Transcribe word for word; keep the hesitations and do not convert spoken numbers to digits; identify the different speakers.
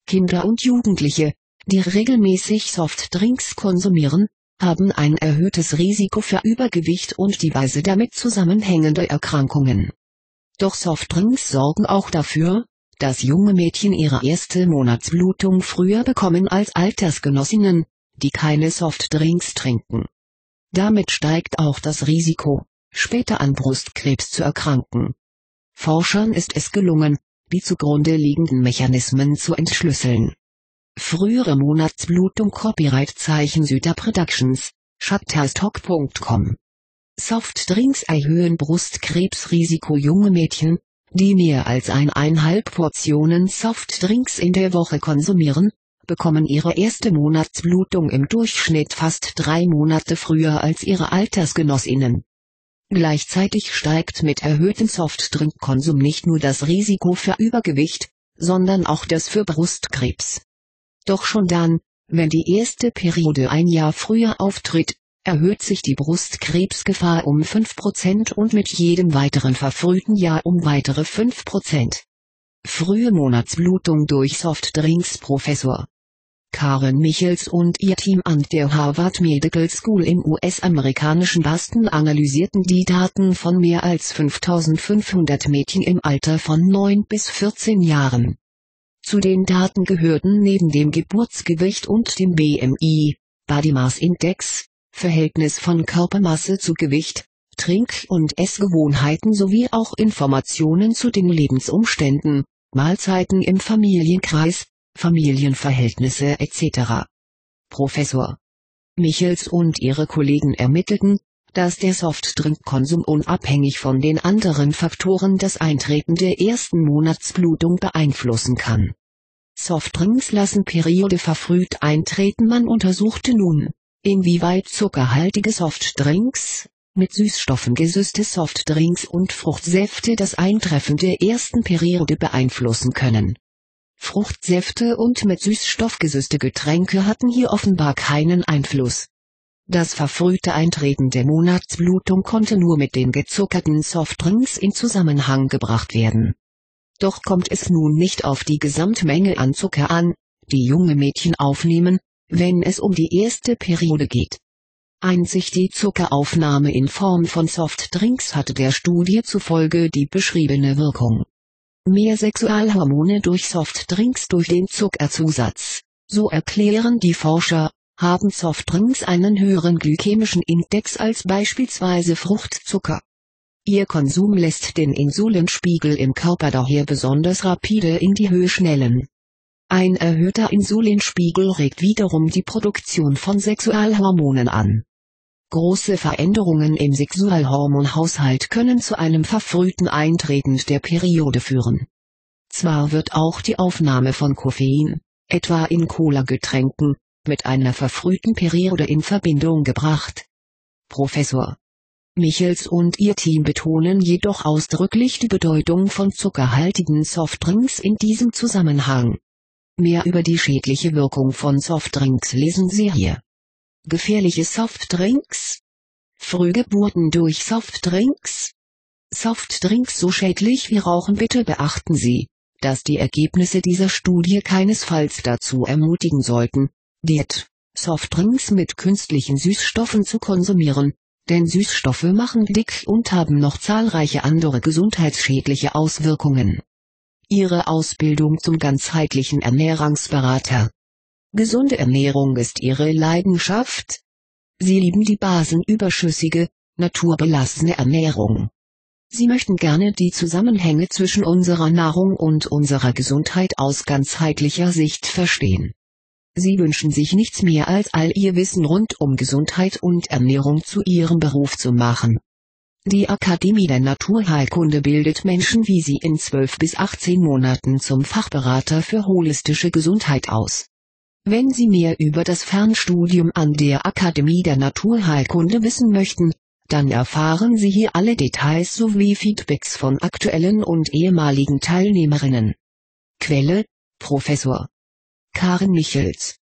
Speaker 1: Kinder und Jugendliche, die regelmäßig Softdrinks konsumieren, haben ein erhöhtes Risiko für Übergewicht und diverse damit zusammenhängende Erkrankungen. Doch Softdrinks sorgen auch dafür, dass junge Mädchen ihre erste Monatsblutung früher bekommen als Altersgenossinnen, die keine Softdrinks trinken. Damit steigt auch das Risiko, später an Brustkrebs zu erkranken. Forschern ist es gelungen, die zugrunde liegenden Mechanismen zu entschlüsseln. Frühere Monatsblutung Copyright-Zeichen Süder Productions, shutterstock punkt com. Softdrinks erhöhen Brustkrebsrisiko. Junge Mädchen, die mehr als eineinhalb Portionen Softdrinks in der Woche konsumieren, bekommen ihre erste Monatsblutung im Durchschnitt fast drei Monate früher als ihre Altersgenossinnen. Gleichzeitig steigt mit erhöhtem Softdrinkkonsum nicht nur das Risiko für Übergewicht, sondern auch das für Brustkrebs. Doch schon dann, wenn die erste Periode ein Jahr früher auftritt, erhöht sich die Brustkrebsgefahr um fünf Prozent und mit jedem weiteren verfrühten Jahr um weitere fünf Prozent. Frühe Monatsblutung durch Softdrinks. Professor Karen Michels und ihr Team an der Harvard Medical School im U S-amerikanischen Boston analysierten die Daten von mehr als fünftausendfünfhundert Mädchen im Alter von neun bis vierzehn Jahren. Zu den Daten gehörten neben dem Geburtsgewicht und dem B M I, Body Mass Index, Verhältnis von Körpermasse zu Gewicht, Trink- und Essgewohnheiten sowie auch Informationen zu den Lebensumständen, Mahlzeiten im Familienkreis, Familienverhältnisse et cetera. Professor Michels und ihre Kollegen ermittelten, dass der Softdrinkkonsum unabhängig von den anderen Faktoren das Eintreten der ersten Monatsblutung beeinflussen kann. Softdrinks lassen Periode verfrüht eintreten. Man untersuchte nun, inwieweit zuckerhaltige Softdrinks, mit Süßstoffen gesüßte Softdrinks und Fruchtsäfte das Eintreffen der ersten Periode beeinflussen können. Fruchtsäfte und mit Süßstoff gesüßte Getränke hatten hier offenbar keinen Einfluss. Das verfrühte Eintreten der Monatsblutung konnte nur mit den gezuckerten Softdrinks in Zusammenhang gebracht werden. Doch kommt es nun nicht auf die Gesamtmenge an Zucker an, die junge Mädchen aufnehmen, wenn es um die erste Periode geht. Einzig die Zuckeraufnahme in Form von Softdrinks hatte der Studie zufolge die beschriebene Wirkung. Mehr Sexualhormone durch Softdrinks durch den Zuckerzusatz, so erklären die Forscher, haben Softdrinks einen höheren glykämischen Index als beispielsweise Fruchtzucker. Ihr Konsum lässt den Insulinspiegel im Körper daher besonders rapide in die Höhe schnellen. Ein erhöhter Insulinspiegel regt wiederum die Produktion von Sexualhormonen an. Große Veränderungen im Sexualhormonhaushalt können zu einem verfrühten Eintreten der Periode führen. Zwar wird auch die Aufnahme von Koffein, etwa in Cola-Getränken, mit einer verfrühten Periode in Verbindung gebracht. Professor Michels und ihr Team betonen jedoch ausdrücklich die Bedeutung von zuckerhaltigen Softdrinks in diesem Zusammenhang. Mehr über die schädliche Wirkung von Softdrinks lesen Sie hier. Gefährliche Softdrinks? Frühgeburten durch Softdrinks? Softdrinks so schädlich wie Rauchen? Bitte beachten Sie, dass die Ergebnisse dieser Studie keinesfalls dazu ermutigen sollten, Diät, Softdrinks mit künstlichen Süßstoffen zu konsumieren, denn Süßstoffe machen dick und haben noch zahlreiche andere gesundheitsschädliche Auswirkungen. Ihre Ausbildung zum ganzheitlichen Ernährungsberater. Gesunde Ernährung ist Ihre Leidenschaft? Sie lieben die basenüberschüssige, naturbelassene Ernährung. Sie möchten gerne die Zusammenhänge zwischen unserer Nahrung und unserer Gesundheit aus ganzheitlicher Sicht verstehen. Sie wünschen sich nichts mehr als all Ihr Wissen rund um Gesundheit und Ernährung zu Ihrem Beruf zu machen. Die Akademie der Naturheilkunde bildet Menschen wie Sie in zwölf bis achtzehn Monaten zum Fachberater für holistische Gesundheit aus. Wenn Sie mehr über das Fernstudium an der Akademie der Naturheilkunde wissen möchten, dann erfahren Sie hier alle Details sowie Feedbacks von aktuellen und ehemaligen Teilnehmerinnen. Quelle: Professor Karen Michels